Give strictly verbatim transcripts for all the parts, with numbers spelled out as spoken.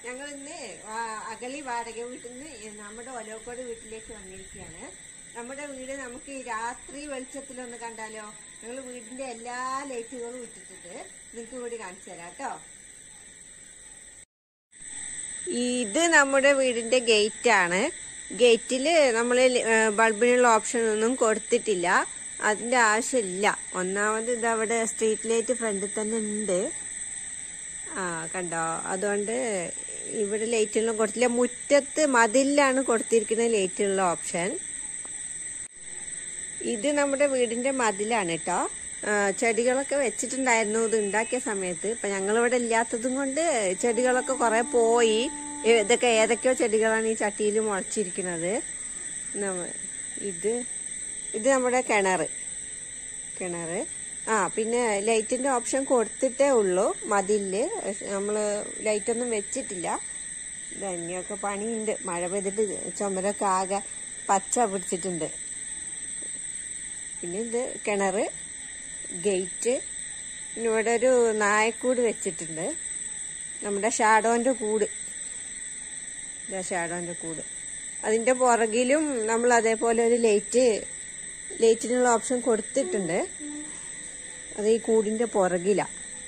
ഞങ്ങൾ ഇന്ന് അഗളി വാടക വീട്ടിൽ നിന്ന് നമ്മുടെ ഒലോക്കോട് വീട്ടിലേക്ക് വന്നിരിക്കുകയാണ്. നമ്മുടെ വീട് നമുക്ക് രാത്രി വെളിച്ചത്തിലൊന്ന് കണ്ടാലോ? ഞങ്ങൾ വീടിന്റെ എല്ലാ ലൈറ്റുകളും ഇട്ടിട്ടുണ്ട്. നിങ്ങൾക്ക് കൂടി കാണിച്ചു തരാം കേട്ടോ. ഇത് നമ്മുടെ വീടിന്റെ ഗേറ്റ് ആണ്. ഗേറ്റില് നമ്മൾ ബൾബിനുള്ള ഓപ്ഷൻ ഒന്നും കൊടുത്തിട്ടില്ല. അതിന്റെ ആവശ്യമില്ല. ഒന്നാമത് ഇതവിടെ സ്ട്രീറ്റ് ലൈറ്റ് ഫ്രണ്ടിൽ തന്നെ ഉണ്ട്. ആ കണ്ടോ, അതുകൊണ്ട് ഇവിടെ ലൈറ്റൊന്നും കൊടുത്തില്ല. മുറ്റത്ത് മതിലാണ് കൊടുത്തിരിക്കുന്ന ലൈറ്റുള്ള ഓപ്ഷൻ. ഇത് നമ്മുടെ വീടിന്റെ മതിലാണ് കേട്ടോ. ചെടികളൊക്കെ വെച്ചിട്ടുണ്ടായിരുന്നു ഇത് ഉണ്ടാക്കിയ സമയത്ത്. ഇപ്പൊ ഞങ്ങളിവിടെ ഇല്ലാത്തതും കൊണ്ട് ചെടികളൊക്കെ കുറെ പോയി. ഇതൊക്കെ ഏതൊക്കെയോ ചെടികളാണ് ഈ ചട്ടിയിൽ മുളച്ചിരിക്കുന്നത്. ഇത് ഇത് നമ്മുടെ കിണറ് കിണറ് ആ പിന്നെ ലൈറ്റിന്റെ ഓപ്ഷൻ കൊടുത്തിട്ടേ ഉള്ളൂ മതില്. നമ്മള് ലൈറ്റൊന്നും വെച്ചിട്ടില്ല. ഇനിയൊക്കെ പണിയുണ്ട്. മഴ പെയ്തിട്ട് ചുമരൊക്കെ ആകെ പച്ച പിടിച്ചിട്ടുണ്ട്. പിന്നെ ഇത് കിണറ്, ഗേറ്റ്. പിന്നെ ഇവിടെ ഒരു നായക്കൂട് വെച്ചിട്ടുണ്ട്. നമ്മുടെ ഷാഡോന്റെ കൂട്, ഷാഡോന്റെ കൂട്. അതിന്റെ പുറകിലും നമ്മൾ അതേപോലെ ഒരു ലൈറ്റ് ലൈറ്റിനുള്ള ഓപ്ഷൻ കൊടുത്തിട്ടുണ്ട്. അത് ഈ കൂടിന്റെ പുറകിലാ.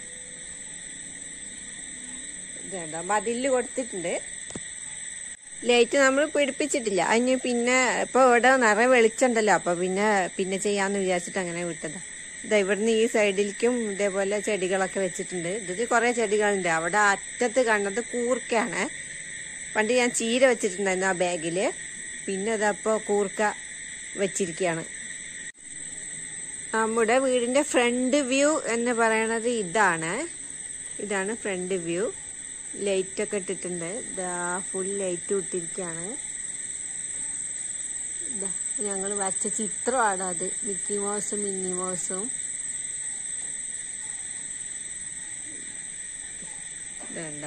ഇതേണ്ട മതില് കൊടുത്തിട്ടുണ്ട്. ലൈറ്റ് നമ്മൾ പിടിപ്പിച്ചിട്ടില്ല. അതിന് പിന്നെ ഇപ്പൊ ഇവിടെ നിറയെ വെളിച്ചുണ്ടല്ലോ, അപ്പൊ പിന്നെ പിന്നെ ചെയ്യാന്ന് വിചാരിച്ചിട്ട് അങ്ങനെ വിട്ടതാ. ഇതാ ഇവിടുന്ന് ഈ സൈഡിലേക്കും ഇതേപോലെ ചെടികളൊക്കെ വെച്ചിട്ടുണ്ട്. ഇതിൽ കുറെ ചെടികളുണ്ട്. അവിടെ അറ്റത്ത് കണ്ടത് കൂർക്കയാണ്. പണ്ട് ഞാൻ ചീര വെച്ചിട്ടുണ്ടായിരുന്നു ആ ബാഗില്. പിന്നെ അതപ്പോ കൂർക്ക വെച്ചിരിക്കുകയാണ്. നമ്മുടെ വീടിന്റെ ഫ്രണ്ട് വ്യൂ എന്ന് പറയണത് ഇതാണ്. ഇതാണ് ഫ്രണ്ട് വ്യൂ. ലൈറ്റ് ഒക്കെ ഇട്ടിട്ടുണ്ട്. ഇതാ ഫുൾ ലൈറ്റ് ഇട്ടിരിക്കുകയാണ്. ഞങ്ങൾ വരച്ച ചിത്രമാണ് അത്. മിക്കി മൗസും മിന്നി മൗസും. ഇതണ്ട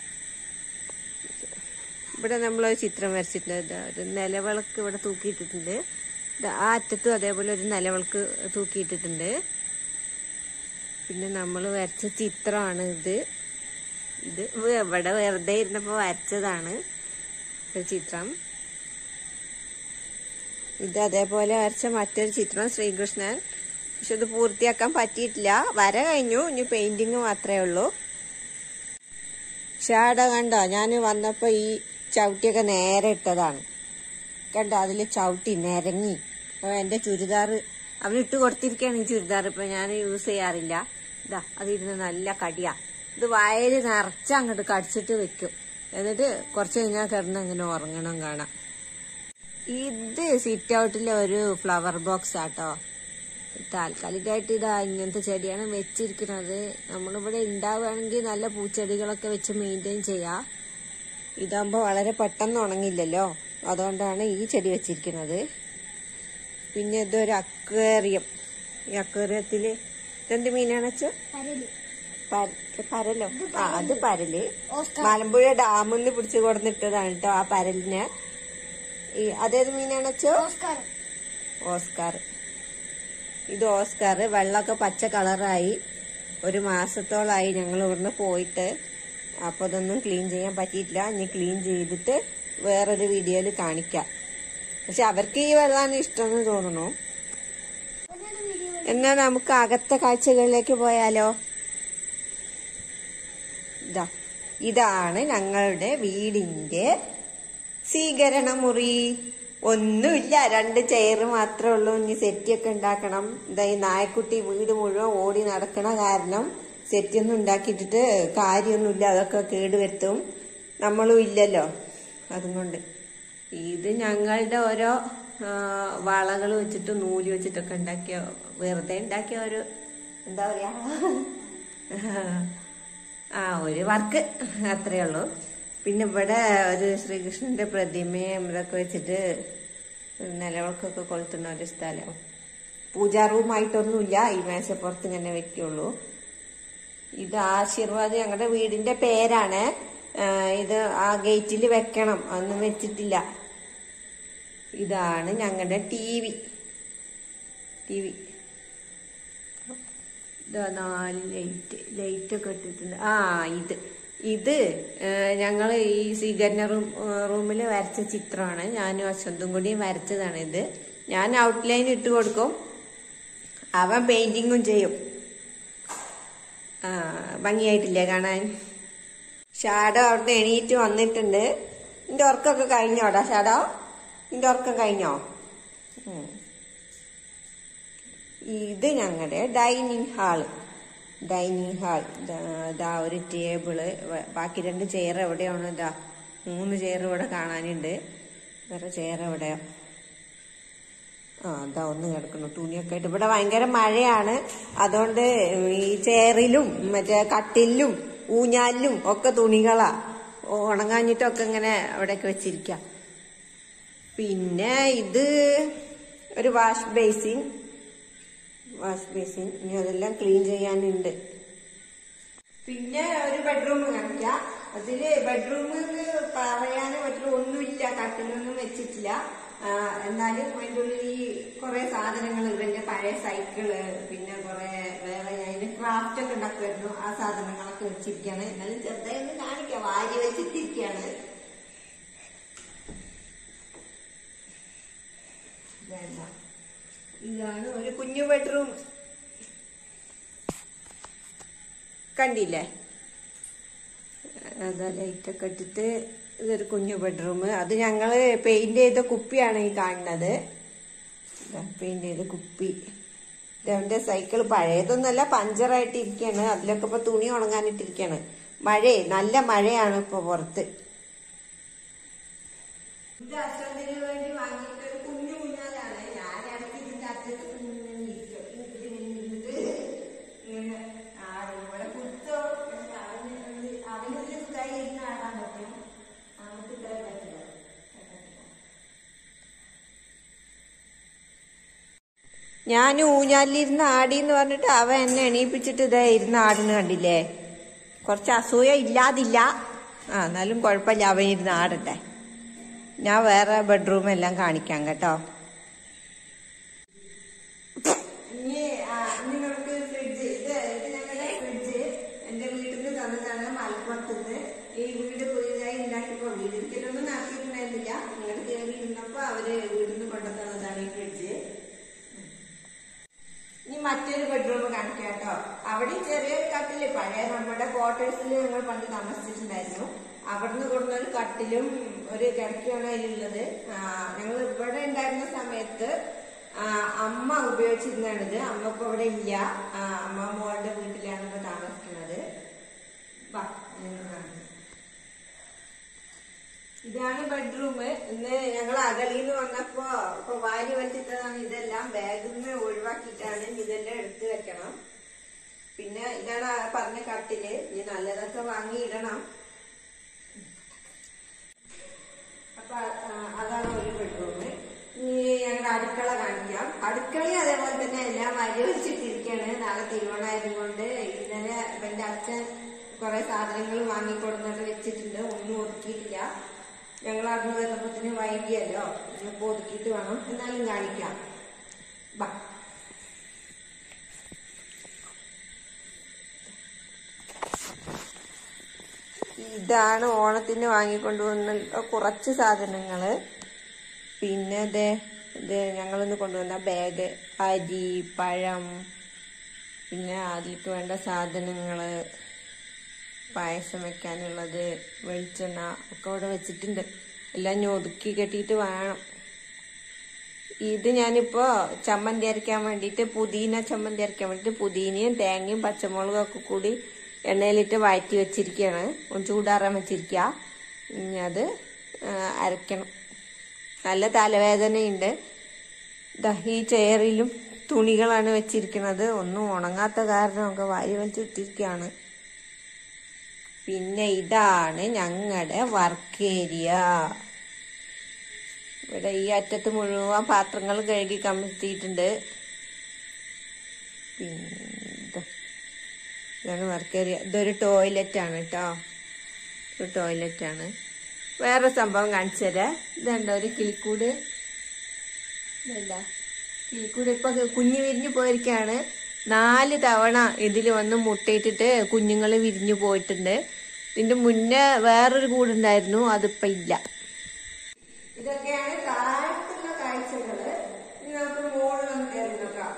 ഇവിടെ നമ്മളൊരു ചിത്രം വരച്ചിട്ടുണ്ട്. ഒരു നിലവിളക്ക് ഇവിടെ തൂക്കിയിട്ടിട്ടുണ്ട്. ആ അറ്റത്തും അതേപോലെ ഒരു നിലവിളക്ക് തൂക്കിയിട്ടിട്ടുണ്ട്. പിന്നെ നമ്മൾ വരച്ച ചിത്രമാണ് ഇത്. ഇത് ഇവിടെ വെറുതെ ഇരുന്നപ്പോ വരച്ചതാണ് ഒരു ചിത്രം. ഇത് അതേപോലെ വരച്ച മറ്റൊരു ചിത്രം ശ്രീകൃഷ്ണൻ. പക്ഷെ ഇത് പൂർത്തിയാക്കാൻ പറ്റിയിട്ടില്ല. വര കഴിഞ്ഞു, ഇനി പെയിന്റിങ് മാത്രമേ ഉള്ളൂ. ഷാഡോ കണ്ടോ, ഞാൻ വന്നപ്പോ ഈ ചവിട്ടിയൊക്കെ നേരെ ഇട്ടതാണ്. കണ്ടോ, അതില് ചവിട്ടി നിരങ്ങി. അപ്പൊ എന്റെ ചുരിദാർ അവനിട്ട് കൊടുത്തിരിക്കുകയാണ്. ഈ ചുരിദാർ ഇപ്പൊ ഞാൻ യൂസ് ചെയ്യാറില്ല. ഇതാ അതിരുന്ന് നല്ല കടിയാ. ഇത് വയല് നിറച്ച് അങ്ങോട്ട് കടിച്ചിട്ട് വെക്കും. എന്നിട്ട് കുറച്ച് കഴിഞ്ഞാൽ കിടന്ന് അങ്ങനെ ഉറങ്ങണം കാണാം. ഇത് സിറ്റ് ഔട്ടിലെ ഒരു ഫ്ലവർ ബോക്സ് ആട്ടോ. താൽക്കാലികമായിട്ട് ഇതാ ഇങ്ങനത്തെ ചെടിയാണ് വെച്ചിരിക്കുന്നത്. നമ്മളിവിടെ ഉണ്ടാവുകയാണെങ്കിൽ നല്ല പൂച്ചെടികളൊക്കെ വെച്ച് മെയിൻറ്റെയിൻ ചെയ്യാം. ഇതാകുമ്പോ വളരെ പെട്ടെന്ന് ഉണങ്ങില്ലല്ലോ, അതുകൊണ്ടാണ് ഈ ചെടി വെച്ചിരിക്കുന്നത്. പിന്നെ ഇതൊരു അക്വേറിയം. ഈ അക്വേറിയത്തില് ഇതെന്ത് മീനാണ് വെച്ചോ? പരലോ? ആ അത് പരല്. മലമ്പുഴ ഡാമിൽ നിന്ന് പിടിച്ചു കൊടുത്തിട്ടതാണ് കേട്ടോ ആ പരലിന്. ഈ അതേത് മീനാണ് വെച്ചോ? ഓസ്കാർ. ഇത് ഓസ്കാർ. വെള്ളമൊക്കെ പച്ച കളറായി. ഒരു മാസത്തോളായി ഞങ്ങൾ ഇവിടുന്ന് പോയിട്ട്. അപ്പൊ അതൊന്നും ക്ലീൻ ചെയ്യാൻ പറ്റിയിട്ടില്ല. ഇനി ക്ലീൻ ചെയ്തിട്ട് വേറൊരു വീഡിയോയില് കാണിക്കാം. പക്ഷെ അവർക്ക് ഈ വെള്ളമാണ് ഇഷ്ടമെന്ന് തോന്നുന്നു. എന്നാ നമുക്ക് അകത്തെ കാഴ്ചകളിലേക്ക് പോയാലോ? ഇതാ ഇതാണ് ഞങ്ങളുടെ വീടിന്റെ സ്വീകരണ മുറി. ഒന്നുമില്ല, രണ്ട് ചെയർ മാത്രമേ ഉള്ളൂ. ഇനി സെറ്റിയൊക്കെ ഉണ്ടാക്കണം. ഇതാ ഈ നായക്കുട്ടി വീട് മുഴുവൻ ഓടി നടക്കണ കാരണം സെറ്റൊന്നും ഉണ്ടാക്കിയിട്ടിട്ട് കാര്യമൊന്നുമില്ല. അതൊക്കെ കേടുവരുത്തും. നമ്മളും ഇല്ലല്ലോ, അതുകൊണ്ട്. ഇത് ഞങ്ങളുടെ ഓരോ വളകൾ വെച്ചിട്ട് നൂല് വെച്ചിട്ടൊക്കെ ഉണ്ടാക്കിയ, വെറുതെ ഉണ്ടാക്കിയ ഒരു എന്താ പറയാ ആ ഒരു വർക്ക്, അത്രേ ഉള്ളൂ. പിന്നെ ഇവിടെ ഒരു ശ്രീകൃഷ്ണന്റെ പ്രതിമയും ഇതൊക്കെ വെച്ചിട്ട് നിലവിളക്കൊക്കെ കൊളുത്തുന്ന ഒരു സ്ഥലം. പൂജാ റൂമായിട്ടൊന്നുമില്ല. ഈ മേശപ്പുറത്ത് ഇങ്ങനെ വെക്കുള്ളൂ. ഇത് ആശീർവാദ് ഞങ്ങളുടെ വീടിന്റെ പേരാണ്. ഇത് ആ ഗേറ്റിൽ വെക്കണം, അതൊന്നും വെച്ചിട്ടില്ല. ഇതാണ് ഞങ്ങളുടെ ടി വി. ടി വി ഇതാ നാല് ലൈറ്റ് ലൈറ്റ് ഒക്കെ ഇട്ടിട്ടുണ്ട്. ആ ഇത് ഇത് ഞങ്ങൾ ഈ സ്വീകരണ റൂം റൂമിൽ വരച്ച ചിത്രമാണ്. ഞാനും അശ്വന്തും കൂടി വരച്ചതാണ് ഇത്. ഞാൻ ഔട്ട്ലൈൻ ഇട്ട് കൊടുക്കും, അവൻ പെയിന്റിങ്ങും ചെയ്യും. ആ ഭംഗിയായിട്ടില്ലേ കാണാൻ? ഷാഡോ അവിടുന്ന് എണീറ്റ് വന്നിട്ടുണ്ട്. നിന്റെ ഉറക്കമൊക്കെ കഴിഞ്ഞോടാ ഷാഡോ? നിന്റെ ഉറക്കം കഴിഞ്ഞോ? ഇത് ഞങ്ങളുടെ ഡൈനിങ് ഹാള്. ഡൈനിങ് ഹാൾ ഇതാ ഒരു ടേബിള്, ബാക്കി രണ്ട് ചെയർ എവിടെയാണ്? ഇതാ മൂന്ന് ചെയർ ഇവിടെ കാണാനുണ്ട്. വേറെ ചെയർ എവിടെയോ? ആ അതാ ഒന്ന് കിടക്കുന്നു തുണിയൊക്കെ ആയിട്ട്. ഇവിടെ ഭയങ്കര മഴയാണ്, അതുകൊണ്ട് ഈ ചെയറിലും മറ്റേ കട്ടിലും ഊഞ്ഞാലിലും ഒക്കെ തുണികളാ. ഉണങ്ങാഞ്ഞിട്ടൊക്കെ ഇങ്ങനെ അവിടെയൊക്കെ വെച്ചിരിക്കാം. പിന്നെ ഇത് ഒരു വാഷ് ബേസിൻ വാഷ് ബേസിൻ ഇനി അതെല്ലാം ക്ലീൻ ചെയ്യാനുണ്ട്. പിന്നെ ഒരു ബെഡ്റൂം കാണിക്കാം. അതില് ബെഡ്റൂമിൽ പറയാനോ മറ്റോ ഒന്നുമില്ല, കട്ടിലൊന്നും വെച്ചിട്ടില്ല. എന്നാലും അതിൻ്റെ ഉള്ളിൽ ഈ കുറെ സാധനങ്ങൾ, ഇവന്റെ പഴയ സൈക്കിള്, പിന്നെ കുറെ വേറെ അതിന് ക്രാഫ്റ്റ് ഒക്കെ ഉണ്ടാക്കുമായിരുന്നു, ആ സാധനങ്ങളൊക്കെ വെച്ചിരിക്കുകയാണ്. എന്നാലും ചെറുതായി ഒന്ന് കാണിക്കാം, വാരി വെച്ചിട്ടിരിക്കുകയാണ്. വേണ്ട, ഇതാണ് ഒരു കുഞ്ഞു ബെഡ്റൂം. കണ്ടില്ലേ? അതാ ലൈറ്റൊക്കെ ഇട്ടിട്ട് ഇതൊരു കുഞ്ഞു ബെഡ്റൂം. അത് ഞങ്ങള് പെയിന്റ് ചെയ്ത കുപ്പിയാണ് ഈ കാണുന്നത്. പെയിന്റ് ചെയ്ത കുപ്പി. ഇതെന്റെ സൈക്കിൾ പഴയതൊന്നല്ല, പഞ്ചറായിട്ട് ഇരിക്കുകയാണ്. അതിലൊക്കെ ഇപ്പൊ തുണി ഉണങ്ങാനിട്ടിരിക്കുകയാണ്. മഴ, നല്ല മഴയാണ് ഇപ്പൊ പുറത്ത്. ഇത് അശ്വന്തിന് വേണ്ടി വാങ്ങിയിട്ട് ഒരു കുഞ്ഞു കുഞ്ഞാലാണ്. ഞാൻ ഇടയ്ക്ക് ഇതിന്റെ അറ്റത്ത് ഇവിടെ കുത്തോ അവനൊരു സുഖമായി ഇരുന്ന് ആടാൻ പറ്റും. നമുക്ക് ഇത്ര പറ്റില്ല. ഞാൻ ഊഞ്ഞാലിരുന്ന് ആടി എന്ന് പറഞ്ഞിട്ട് അവൻ എന്നെ എണീപ്പിച്ചിട്ട് ഇതേ ഇരുന്ന് ആടുന്ന കണ്ടില്ലേ? കുറച്ച് അസൂയ ഇല്ലാതില്ല. ആ എന്നാലും കുഴപ്പമില്ല, അവൻ ഇരുന്ന് ആടട്ടെ. ഞാൻ വേറെ ബെഡ്റൂം എല്ലാം കാണിക്കാം കേട്ടോ. ഇനി നിങ്ങൾക്ക് ഫ്രിഡ്ജ്, ഇത് ഇത് ഞങ്ങളുടെ ഫ്രിഡ്ജ് എന്റെ വീട്ടിൽ നിന്ന് തന്നതാണ്, മലപ്പുറത്തുനിന്ന്. ഈ വീട് പുതിയതായി ഉണ്ടാക്കിയപ്പോ വീട് ഒരിക്കലൊന്നും നടത്തിയിട്ടുണ്ടായിരുന്നില്ല. നിങ്ങളുടെ കയറി ഇരുന്നപ്പോ അവര് വീട്ടിൽ നിന്ന് കൊണ്ടുതന്നതാണ് ഈ ഫ്രിഡ്ജ്. ഇനി മറ്റൊരു ബെഡ്റൂം കാണിക്കാം കേട്ടോ. അവിടെ ചെറിയൊരു കട്ടില്, പഴയ നമ്മുടെ ക്വാർട്ടേഴ്സിൽ ഞങ്ങൾ പണ്ട് താമസിച്ചിട്ടുണ്ടായിരുന്നു. അവിടുന്ന് കൊണ്ടുവന്നൊരു കട്ടിലും ഒരു കിടക്കയാണ് അതിലുള്ളത്. ഞങ്ങൾ ഇവിടെ ഉണ്ടായിരുന്ന സമയത്ത് അമ്മ ഉപയോഗിച്ചിരുന്നാണിത്. അമ്മ ഇപ്പൊ ഇവിടെ ഇല്ല, അമ്മ മോളുടെ വീട്ടിലാണ് ഇപ്പൊ താമസിക്കുന്നത്. ഇതാണ് ബെഡ്റൂം. ഇന്ന് ഞങ്ങൾ അകലിന്ന് വന്നപ്പോ ഇപ്പൊ വാരി വെച്ചിട്ടതാണ് ഇതെല്ലാം. ബാഗിൽ നിന്ന് ഒഴിവാക്കിയിട്ടാണ് ഇതെല്ലാം എടുത്തു വെക്കണം. പിന്നെ ഇതാണ് പറഞ്ഞ കട്ടില്. ഇനി നല്ലതൊക്കെ വാങ്ങിയിടണം. അപ്പൊ അതാണ് ഒരു ബെഡ്റൂം. ഇനി ഞങ്ങളുടെ അടുക്കള കാണിക്കാം. അടുക്കളയും അതേപോലെ തന്നെ എല്ലാം വാരി വെച്ചിട്ടിരിക്കുകയാണ്. നാളെ തിരുവോണമായത് കൊണ്ട് ഇന്നലെ എന്റെ അച്ഛൻ കുറെ സാധനങ്ങൾ വാങ്ങിക്കൊടുന്നിട്ട് വെച്ചിട്ടുണ്ട്. ഒന്നും ഒതുക്കിയിട്ടില്ല. ഞങ്ങൾ അന്ന് വരുമ്പത്തിന് വൈകിയല്ലോ, ഇന്നിപ്പോ ഒതുക്കിയിട്ട് വേണം. എന്നാലും കാണിക്കാം. ബാ, ഇതാണ് ഓണത്തിന് വാങ്ങിക്കൊണ്ടുവന്ന കുറച്ച് സാധനങ്ങള്. പിന്നെ ഇതേ ഇത് ഞങ്ങളിന്ന് കൊണ്ടുവന്ന ബാഗ്, അരി, പഴം, പിന്നെ അതിലേക്ക് വേണ്ട സാധനങ്ങള്, പായസം വെക്കാനുള്ളത്, വെളിച്ചെണ്ണ ഒക്കെ ഇവിടെ വെച്ചിട്ടുണ്ട്. എല്ലാം ഞാൻ ഒതുക്കി കെട്ടിയിട്ട് വേണം. ഇത് ഞാനിപ്പോ ചമ്മന്തി അരയ്ക്കാൻ വേണ്ടിയിട്ട്, പുതിന ചമ്മന്തി അരയ്ക്കാൻ വേണ്ടിയിട്ട് പുതിനയും തേങ്ങയും പച്ചമുളകും ഒക്കെ കൂടി എണ്ണയിലിട്ട് വഴറ്റി വെച്ചിരിക്കുകയാണ്. ഒന്ന് ചൂടാറാൻ വെച്ചിരിക്കുക. ഇനി അത് അരയ്ക്കണം. നല്ല തലവേദനയുണ്ട്. ഈ ചെയറിലും തുണികളാണ് വെച്ചിരിക്കുന്നത്. ഒന്നും ഉണങ്ങാത്ത കാരണം ഒക്കെ വാരി വലിച്ചിട്ടിരിക്കുകയാണ്. പിന്നെ ഇതാണ് ഞങ്ങളുടെ വർക്ക് ഏരിയ. ഇവിടെ ഈ അറ്റത്ത് മുഴുവൻ പാത്രങ്ങൾ കഴുകി കമഴ്ത്തിയിട്ടുണ്ട്. പിന്നെ ഇതാണ് വർക്ക് ഏരിയ. ഇതൊരു ടോയ്ലറ്റ് ആണ് കേട്ടോ, ഒരു ടോയ്ലറ്റ് ആണ്. വേറെ സംഭവം കാണിച്ചു തരാം. ഇതുണ്ടോ ഒരു കിളിക്കൂട്? ഇതല്ല കിളിക്കൂട്. ഇപ്പൊ കുഞ്ഞു വിരിഞ്ഞു പോയിരിക്കാണ്. നാല് തവണ ഇതിൽ വന്ന് മുട്ടയിട്ടിട്ട് കുഞ്ഞുങ്ങൾ വിരിഞ്ഞു പോയിട്ടുണ്ട്. ഇതിന്റെ മുന്നേ വേറൊരു കൂടുണ്ടായിരുന്നു, അതിപ്പോ ഇല്ല. ഇതൊക്കെയാണ് താഴത്തുള്ള കാഴ്ചകള്. ഇനി നമുക്ക് മുകളിലൊന്ന് കയറി നോക്കാം.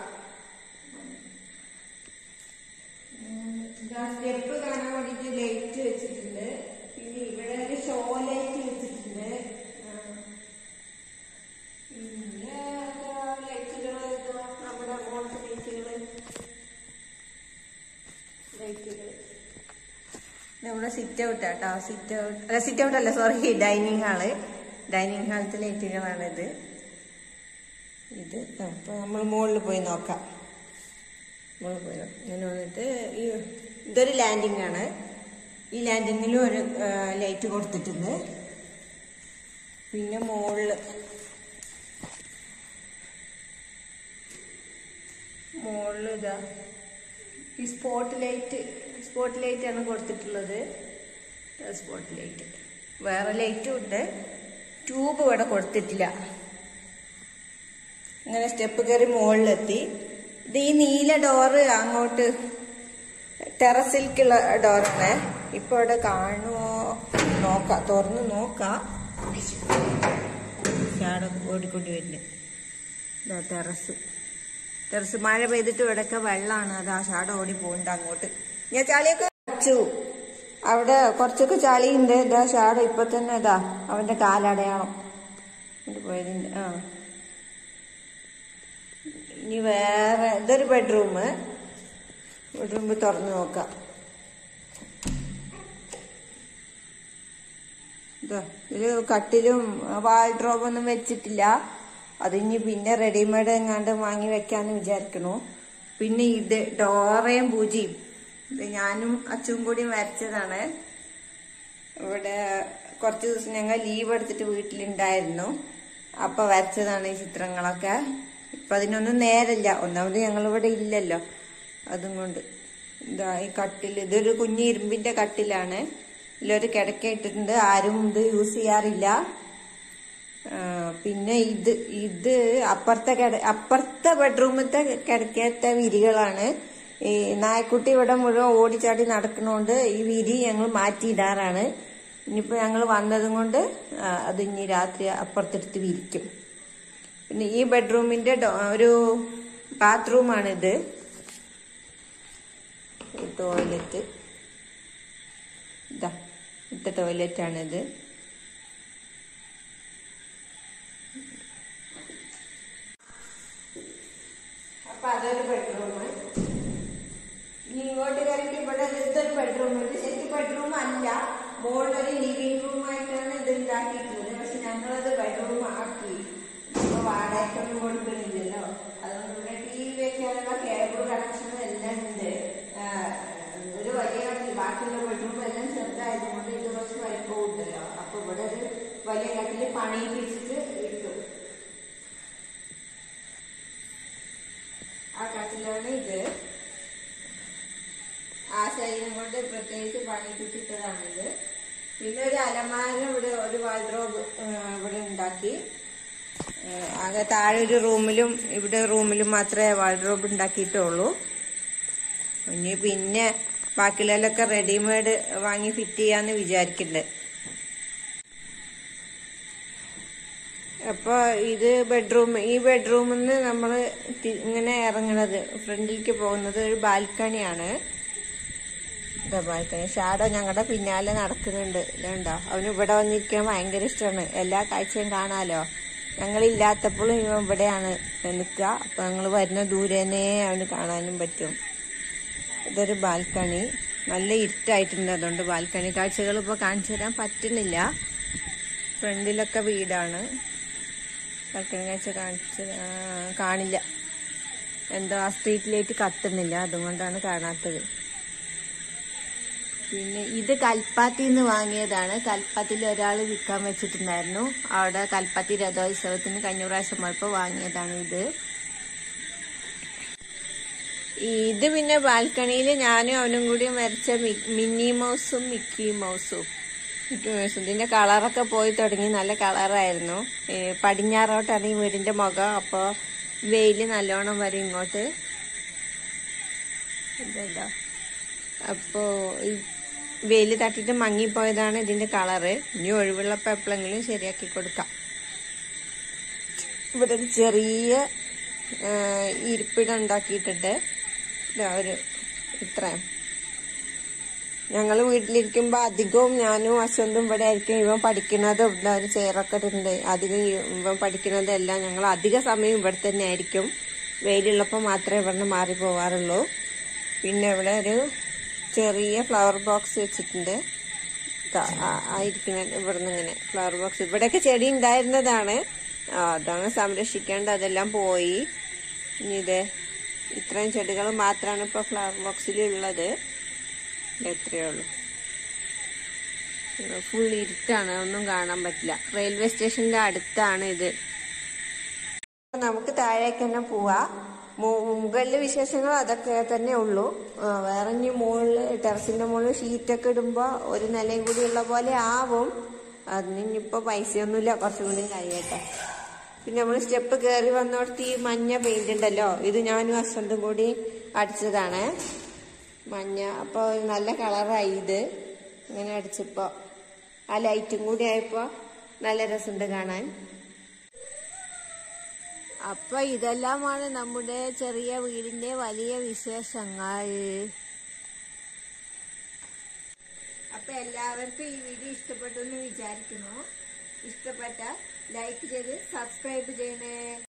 സ്റ്റെപ്പ് കാണാൻ വേണ്ടിട്ട് ലൈറ്റ് വെച്ചിട്ടുണ്ട്. പിന്നെ ഇവിടെ ഒരു ഷോ ലൈറ്റ് വെച്ചിട്ടുണ്ട്. പിന്നെ ലൈറ്റുകള്, നമ്മുടെ മോളത്തെ ലൈറ്റുകള് ലൈറ്റുകള് നമ്മുടെ സിറ്റ് ഔട്ട് ആട്ടോ. സിറ്റ് ഔട്ട് അല്ല, സിറ്റ് ഔട്ട് അല്ല, സോറി, ഡൈനിങ് ഹാള്. ഡൈനിങ് ഹാളത്തെ ലൈറ്റുകളാണിത്. ഇത് അപ്പൊ നമ്മൾ മുകളിൽ പോയി നോക്കാം. മുകളിൽ പോയി ഇങ്ങനെ വന്നിട്ട് ഈ ഇതൊരു ലാൻഡിംഗ് ആണ്. ഈ ലാൻഡിങ്ങിലും ഒരു ലൈറ്റ് കൊടുത്തിട്ടുണ്ട്. പിന്നെ മുകളില് മുകളിൽ ഇതാ ഈ സ്പോട്ട് ലൈറ്റ് സ്പോട്ട് ലൈറ്റ് ആണ് കൊടുത്തിട്ടുള്ളത്. സ്പോട്ട് ലൈറ്റ്, വേറെ ലൈറ്റും ഉണ്ട്. ട്യൂബ് ഇവിടെ കൊടുത്തിട്ടില്ല. ഇങ്ങനെ സ്റ്റെപ്പ് കയറി മുകളിലെത്തി. ഇത് ഈ നീല ഡോറ് അങ്ങോട്ട് ടെറസിലേക്കുള്ള ഡോറാണ്. ഇപ്പൊ ഇവിടെ കാണുമോ നോക്കാം, തുറന്ന് നോക്കാം. ചാട ഓടിക്കൊണ്ട് വരുന്നു. ഇതാ ടെറസ് ടെറസ് മഴ പെയ്തിട്ട് ഇവിടെയൊക്കെ വെള്ളമാണ്. അത് ആ ഷാട ഓടി പോകണ്ട അങ്ങോട്ട്. ഞാൻ ചാളിയൊക്കെ വെച്ചു. അവിടെ കുറച്ചൊക്കെ ചളിയുണ്ട്. ഇതാ ഷാട ഇപ്പൊ തന്നെ ഇതാ അവന്റെ കാലടയാളം പോയതിന്റെ. ആ ഇനി വേറെ ഇതൊരു ബെഡ്റൂം. ബെഡ്റൂം തുറന്നു നോക്കാം. ഇതാ ഇതില് കട്ടിലും വാൾഡ്രോബൊന്നും വെച്ചിട്ടില്ല. അതിനി പിന്നെ റെഡിമെയ്ഡ് എങ്ങാണ്ട് വാങ്ങി വെക്കാന്ന് വിചാരിക്കണു. പിന്നെ ഇത് ഡോറയും പൂജയും ഇത് ഞാനും അച്ഛനും കൂടി വരച്ചതാണ്. ഇവിടെ കുറച്ച് ദിവസം ഞങ്ങൾ ലീവ് എടുത്തിട്ട് വീട്ടിലുണ്ടായിരുന്നു. അപ്പൊ വരച്ചതാണ് ഈ ചിത്രങ്ങളൊക്കെ. ഇപ്പൊ അതിനൊന്നും നേരമില്ല. ഒന്നാമത് ഞങ്ങളിവിടെ ഇല്ലല്ലോ, അതും കൊണ്ട്. ഇതാ ഈ കട്ടിൽ, ഇതൊരു കുഞ്ഞ് ഇരുമ്പിന്റെ കട്ടിലാണ്. ഇതിലൊരു കിടക്ക ഇട്ടിട്ടുണ്ട്. ആരും ഇത് യൂസ് ചെയ്യാറില്ല. പിന്നെ ഇത് ഇത് അപ്പുറത്തെ കിട അപ്പുറത്തെ ബെഡ്റൂമത്തെ കിടക്കത്തെ വിരികളാണ്. ഈ നായക്കുട്ടി ഇവിടെ മുഴുവൻ ഓടിച്ചാടി നടക്കണോണ്ട് ഈ വിരി ഞങ്ങൾ മാറ്റിയിടാറാണ്. ഇനിയിപ്പോ ഞങ്ങൾ വന്നതും കൊണ്ട് അത് ഇനി രാത്രി അപ്പുറത്തെടുത്ത് വിരിക്കും. പിന്നെ ഈ ബെഡ്റൂമിന്റെ ഒരു ബാത്റൂമാണിത്. ടോയ്ലറ്റ്, ഇതാ ഇത്ത ടോയ്ലറ്റാണിത്. അപ്പൊ അതൊരു ബെഡ്റൂം. ഇനി ഇങ്ങോട്ട് കയറിയിട്ട് ഇവിടെ ഇതൊരു ബെഡ്റൂം ഉണ്ട്. ശരിക്കും ബെഡ്റൂം അല്ല, മോളൊരു ലിവിംഗ് റൂമായിട്ടാണ് ഇത് ഉണ്ടാക്കിയിട്ടുള്ളത്. പക്ഷെ ഞങ്ങളത് ബെഡ്റൂം ആക്കി. ഇപ്പൊ വാടകയ്ക്കൊന്നും കൊടുക്കണില്ലല്ലോ. അതുകൊണ്ട് ഇവിടെ ടി വി വെക്കാനുള്ള കേബിൾ കണക്ഷനും എല്ലാം ഉണ്ട്. ഒരു വലിയ കട്ടിൽ, ബാക്കിയുള്ള ബെഡ്റൂം എല്ലാം ചെറുതായതുകൊണ്ട് ഇത് കുറച്ച് വലിപ്പവും ഉണ്ടല്ലോ. അപ്പൊ ഇവിടെ ഒരു വലിയ കട്ടില് പണിയിപ്പിച്ചിട്ട് ഇട്ടു. ആ കട്ടിലാണ് ഇത്. ആ ശരീരം കൊണ്ട് പ്രത്യേകിച്ച് പണിയിപ്പിച്ചിട്ടതാണിത്. പിന്നെ ഒരു അലമാര, ഇവിടെ ഒരു വാൾഡ്രോബ് ഇവിടെ ഉണ്ടാക്കി. ആകെ താഴെ ഒരു റൂമിലും ഇവിടെ റൂമിലും മാത്രമേ വാൾഡ്രോബ് ഉണ്ടാക്കിയിട്ടുള്ളൂ. ഇനി പിന്നെ ബാക്കിയുള്ളതൊക്കെ റെഡിമെയ്ഡ് വാങ്ങി ഫിറ്റ് ചെയ്യാന്ന് വിചാരിക്കുന്നുണ്ട്. അപ്പൊ ഇത് ബെഡ്റൂം. ഈ ബെഡ്റൂമിൽ നിന്ന് നമ്മള് ഇങ്ങനെ ഇറങ്ങണത്, ഫ്രണ്ടിലേക്ക് പോകുന്നത് ഒരു ബാൽക്കണിയാണ്. ഇതാ ബാൽക്കണി. ഷാഡോ ഞങ്ങളുടെ പിന്നാലെ നടക്കുന്നുണ്ട്. ഇതുണ്ടോ, അവന് ഇവിടെ വന്നിരിക്കാൻ ഭയങ്കര ഇഷ്ടമാണ്. എല്ലാ കാഴ്ചയും കാണാലോ. ഞങ്ങളില്ലാത്തപ്പോഴും ഇവ ഇവിടെയാണ് നിൽക്കുക. അപ്പൊ ഞങ്ങൾ വരുന്ന ദൂരേനേ അവന് കാണാനും പറ്റും. ഇതൊരു ബാൽക്കണി. നല്ല ഇരുട്ടായിട്ടുണ്ട്, അതുകൊണ്ട് ബാൽക്കണി കാഴ്ചകൾ ഇപ്പൊ കാണിച്ചു തരാൻ പറ്റുന്നില്ല. ഫ്രണ്ടിലൊക്കെ വീടാണ്. ബാൽക്കണി കാഴ്ച കാണിച്ച് കാണില്ല. എന്തോ ആ സ്ട്രീറ്റ് ലൈറ്റ് കത്തുന്നില്ല, അതുകൊണ്ടാണ് കാണാത്തത്. പിന്നെ ഇത് കൽപ്പാത്തിന്ന് വാങ്ങിയതാണ്. കൽപ്പാത്തിയിൽ ഒരാൾ വിൽക്കാൻ വെച്ചിട്ടുണ്ടായിരുന്നു. അവിടെ കൽപ്പാത്തി രഥോത്സവത്തിന് കഴിഞ്ഞ പ്രാവശ്യം പോയപ്പോൾ വാങ്ങിയതാണ് ഇത്. ഇത് പിന്നെ ബാൽക്കണിയിൽ ഞാനും അവനും കൂടി വരച്ച മിന്നി മൗസും മിക്കി മൗസും മിക്കി മൗസും ഇതിന്റെ കളറൊക്കെ പോയി തുടങ്ങി. നല്ല കളറായിരുന്നു. പടിഞ്ഞാറോട്ടാണ് ഈ വീടിന്റെ മുഖം. അപ്പോൾ വെയില് നല്ലോണം വരും ഇങ്ങോട്ട്. ഇതല്ലോ. അപ്പോ വെയില് തട്ടിട്ട് മങ്ങിപ്പോയതാണ് ഇതിന്റെ കളറ്. ഇനി ഒഴിവുള്ളപ്പോ എപ്പോഴെങ്കിലും ശരിയാക്കി കൊടുക്കാം. ഇവിടെ ഒരു ചെറിയ ഇരിപ്പിടം ഉണ്ടാക്കിയിട്ടിട്ട് ഒരു ഇത്രയും. ഞങ്ങൾ വീട്ടിലിരിക്കുമ്പോ അധികവും ഞാനും അശ്വന്തും ഇവിടെ ആയിരിക്കും. ഇവൻ പഠിക്കുന്നതും ഒരു ചെയറൊക്കെ ഇട്ടുണ്ട്. അധികം ഇവൻ പഠിക്കുന്നതെല്ലാം ഞങ്ങൾ അധിക സമയം ഇവിടെ തന്നെ ആയിരിക്കും. വെയിലുള്ളപ്പോൾ മാത്രമേ ഇവിടുന്ന് മാറി പോവാറുള്ളൂ. പിന്നെ ഇവിടെ ഒരു ചെറിയ ഫ്ലവർ ബോക്സ് വെച്ചിട്ടുണ്ട്. ആയിരിക്കുന്ന ഇവിടുന്ന് ഇങ്ങനെ ഫ്ലവർ ബോക്സ്. ഇവിടെയൊക്കെ ചെടി ഉണ്ടായിരുന്നതാണ്, അതാണ് സംരക്ഷിക്കേണ്ടത്. അതെല്ലാം പോയി. ഇനി ഇത് ഇത്രയും ചെടികൾ മാത്രമാണ് ഇപ്പൊ ഫ്ലവർ ബോക്സിലുള്ളത്. എത്രയേ ഉള്ളൂ. ഫുൾ ഇരുട്ടാണ്, ഒന്നും കാണാൻ പറ്റില്ല. റെയിൽവേ സ്റ്റേഷന്റെ അടുത്താണ് ഇത്. നമുക്ക് താഴേക്ക് തന്നെ പോവാ. മുകളില് വിശേഷങ്ങൾ അതൊക്കെ തന്നെ ഉള്ളൂ. വേറെ ഇനി മുകളില് ടെറസിന്റെ മുകളിൽ ഷീറ്റൊക്കെ ഇടുമ്പോ ഒരു നിലയും കൂടി ഉള്ള പോലെ ആവും. അതിന് ഇനിയിപ്പോ പൈസയൊന്നുമില്ല, കുറച്ചും കൂടി കഴിയട്ടെ. പിന്നെ നമ്മൾ സ്റ്റെപ്പ് കയറി വന്നോടത്ത് ഈ മഞ്ഞ പെയിന്റ് ഉണ്ടല്ലോ, ഇത് ഞാനും ഹസ്ബൻഡും കൂടി അടിച്ചതാണ് മഞ്ഞ. അപ്പൊ നല്ല കളറായി ഇത് ഇങ്ങനെ അടിച്ചപ്പോ. ആ ലൈറ്റും കൂടി ആയപ്പോ നല്ല രസമുണ്ട് കാണാൻ. അപ്പൊ ഇതെല്ലാമാണ് നമ്മുടെ ചെറിയ വീടിന്റെ വലിയ വിശേഷങ്ങൾ. അപ്പൊ എല്ലാവർക്കും ഈ വീഡിയോ ഇഷ്ടപ്പെട്ടു എന്ന് വിചാരിക്കുന്നു. ഇഷ്ടപ്പെട്ട ലൈക്ക് ചെയ്ത് സബ്സ്ക്രൈബ് ചെയ്യണേ.